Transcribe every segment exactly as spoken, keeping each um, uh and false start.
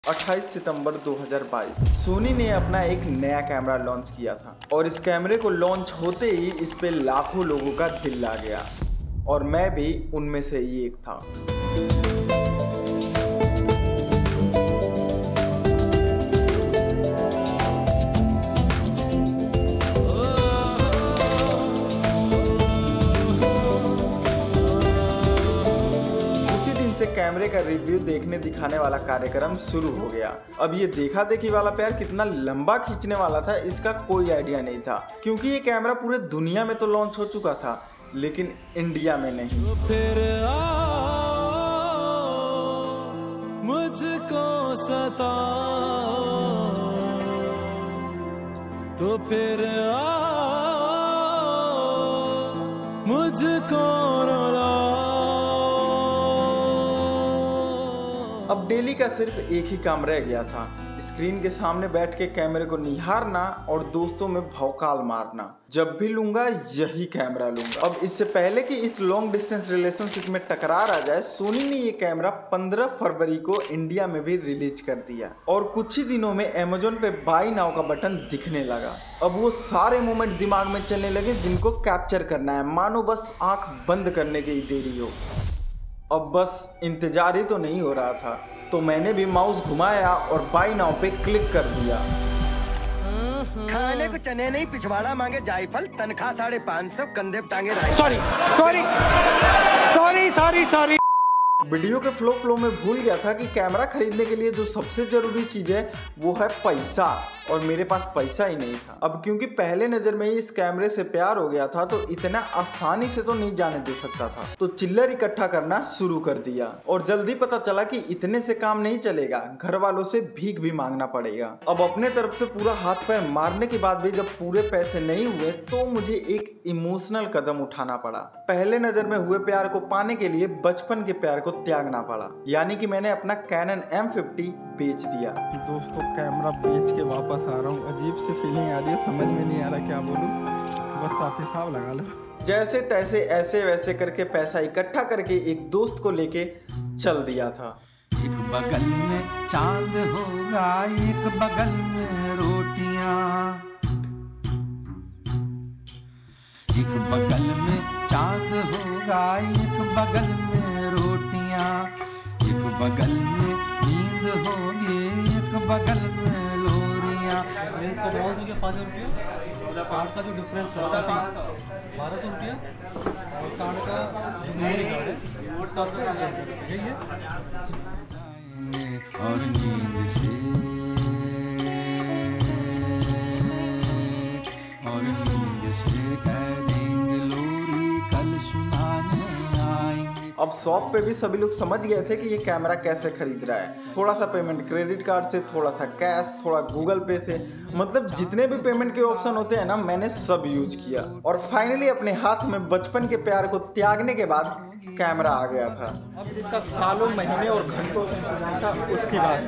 अट्ठाईस सितंबर दो हज़ार बाईस सोनी ने अपना एक नया कैमरा लॉन्च किया था और इस कैमरे को लॉन्च होते ही इस पे लाखों लोगों का दिल ला गया और मैं भी उनमें से ही एक था। कैमरे का रिव्यू देखने दिखाने वाला कार्यक्रम शुरू हो गया। अब ये देखा देखी वाला प्यार कितना लंबा खींचने वाला था इसका कोई आइडिया नहीं था, क्योंकि ये कैमरा पूरे दुनिया में तो लॉन्च हो चुका था लेकिन इंडिया में नहीं। तो फिर मुझको सता तो फिर मुझको रुला। अब डेली का सिर्फ एक ही काम रह गया था, स्क्रीन के सामने बैठ के कैमरे को निहारना और दोस्तों में भौकाल मारना। जब भी लूंगा यही कैमरा लूंगा। अब इससे पहले कि इस लॉन्ग डिस्टेंस रिलेशनशिप में टकरार आ जाए, सोनी ने ये कैमरा पंद्रह फरवरी को इंडिया में भी रिलीज कर दिया और कुछ ही दिनों में अमेजोन पे बाय नाउ का बटन दिखने लगा। अब वो सारे मोमेंट दिमाग में चलने लगे जिनको कैप्चर करना है, मानो बस आंख बंद करने की देरी हो। अब बस इंतजार ही तो नहीं हो रहा था, तो मैंने भी माउस घुमाया और बाय नाउ पे क्लिक कर दिया। खाने को चने नहीं पिछवाड़ा मांगे जायफल, तनख्वाह साढ़े पाँच सौ, कंधे टांगे rifle. Sorry sorry sorry sorry sorry video के फ्लो फ्लो में भूल गया था कि कैमरा खरीदने के लिए जो सबसे जरूरी चीज है वो है पैसा, और मेरे पास पैसा ही नहीं था। अब क्योंकि पहले नजर में ही इस कैमरे से प्यार हो गया था तो इतना आसानी से तो नहीं जाने दे सकता था, तो चिल्लर इकट्ठा करना शुरू कर दिया और जल्दी पता चला कि इतने से काम नहीं चलेगा, घर वालों से भीख भी मांगना पड़ेगा। अब अपने तरफ से पूरा हाथ पैर मारने के बाद भी जब पूरे पैसे नहीं हुए तो मुझे एक इमोशनल कदम उठाना पड़ा। पहले नजर में हुए प्यार को पाने के लिए बचपन के प्यार को त्यागना पड़ा, यानी कि मैंने अपना कैनन एम फिफ्टी बेच दिया। दोस्तों कैमरा बेच के वापस आ रहा हूँ, अजीब सी फीलिंग आ रही है, समझ में नहीं आ रहा क्या बोलूँ, बस साथ हिसाब लगा लो। जैसे तैसे ऐसे वैसे करके पैसा इकट्ठा करके एक दोस्त को लेके चल दिया था। एक बगल में चांद होगा, एक बगल में रोटियां, एक बगल में चांद होगा, एक बगल में रोटियां, एक बगल में नींद होगी, एक बगल में लोरियां। इसका बहुत हो गया पाँच रुपये, मतलब कार्ड का जो डिफरेंस होता है बारह सौ रुपया और कार्ड का जो मेमोरी कार्ड है उसका यही है। और नींद से और नींद से कह देंगे लोरी कल सुनाने आएंगे। अब शॉप पे भी सभी लोग समझ गए थे कि ये कैमरा कैसे खरीद रहा है। थोड़ा सा पेमेंट क्रेडिट कार्ड से, थोड़ा सा कैश, थोड़ा गूगल पे से, मतलब जितने भी पेमेंट के ऑप्शन होते हैं ना मैंने सब यूज किया और फाइनली अपने हाथ में बचपन के प्यार को त्यागने के बाद कैमरा आ गया था। अब जिसका सालों महीने और घंटों से इंतजार था उसकी बात।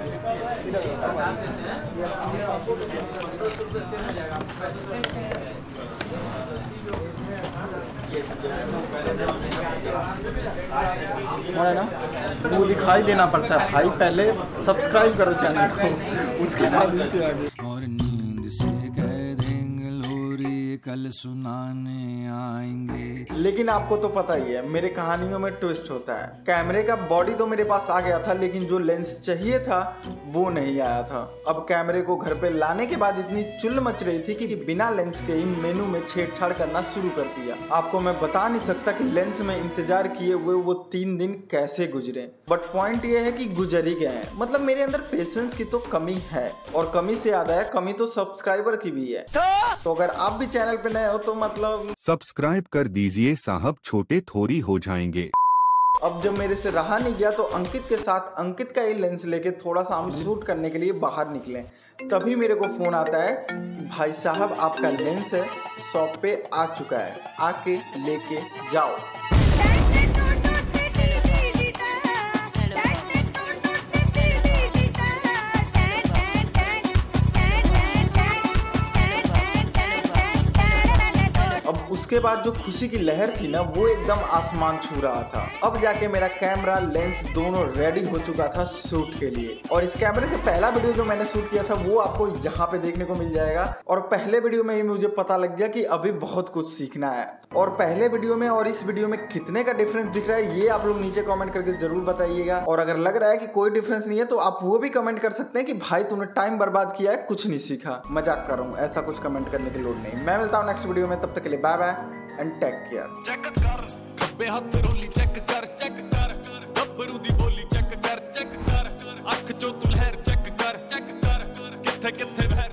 है ना, वो दिखाई देना पड़ता है भाई, पहले सब्सक्राइब करो चैनल को, उसके बाद इसके आगे। और नींद से कह देंगे लोरी कल सुनाने आएंगे। लेकिन आपको तो पता ही है मेरे कहानियों में ट्विस्ट होता है। कैमरे का बॉडी तो मेरे पास आ गया था लेकिन जो लेंस चाहिए था वो नहीं आया था। अब कैमरे को घर पे लाने के बाद इतनी चुल मच रही थी कि बिना लेंस के ही मेनू में छेड़छाड़ करना शुरू कर दिया। आपको मैं बता नहीं सकता कि लेंस में इंतजार किए हुए वो तीन दिन कैसे गुजरे, बट पॉइंट ये है कि गुजर ही गए हैं। मतलब मेरे अंदर पेशेंस की तो कमी है, और कमी से याद आया कमी तो सब्सक्राइबर की भी है। तो अगर आप भी चैनल पे नए हो तो मतलब सब्सक्राइब कर दीजिए साहब, छोटे थोड़ी हो जाएंगे। अब जब मेरे से रहा नहीं गया तो अंकित के साथ अंकित का ही लेंस लेके थोड़ा सा हम शूट करने के लिए बाहर निकले। तभी मेरे को फोन आता है कि भाई साहब आपका लेंस है, शॉप पे आ चुका है, आके लेके जाओ। उसके बाद जो खुशी की लहर थी ना वो एकदम आसमान छू रहा था। अब जाके मेरा कैमरा लेंस दोनों रेडी हो चुका था शूट के लिए। और इस कैमरे से पहला वीडियो जो मैंने शूट किया था वो आपको यहाँ पे देखने को मिल जाएगा। और पहले वीडियो में ही मुझे पता लग गया कि अभी बहुत कुछ सीखना है। और पहले वीडियो में और इस वीडियो में कितने का डिफरेंस दिख रहा है ये आप लोग नीचे कमेंट करके जरूर बताइएगा। और अगर लग रहा है कि कोई डिफरेंस नहीं है तो आप वो भी कमेंट कर सकते हैं कि भाई तूने टाइम बर्बाद किया है, कुछ नहीं सीखा। मजाक कर रहा हूँ, ऐसा कुछ कमेंट करने की लोड़ नहीं। मैं मिलता हूँ नेक्स्ट वीडियो में, तब तक के लिए bye bye and take care. Check कर खब्बे हाथ रोली चेक कर चेक कर गब्बरू दी बोली चेक कर चेक कर अख चो तू लहर चेक कर चेक कर किथे किथे बहर